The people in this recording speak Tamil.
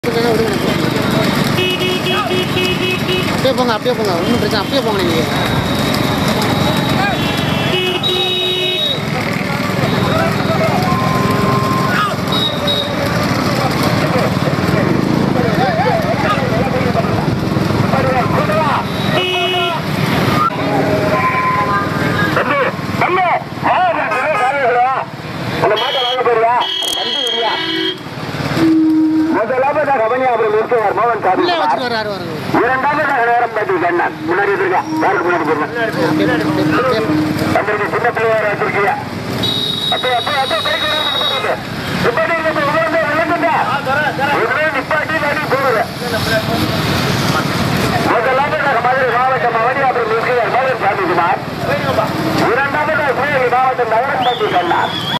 அப்படியே போங்க ஒன்றும் பிரச்சனை அப்படியே போங்க நீங்கள் முன்னாடி சின்ன பிள்ளையார வச்சிருக்கீங்க நிப்பாட்டி போடுங்க முதலாவதாக மதுரை மாவட்டம் அவனியாபுரம் முக்கிய மதுரை சாமிக்குமார் இரண்டாவதாக சிவகங்கை மாவட்டம் நகரம் கண்ணா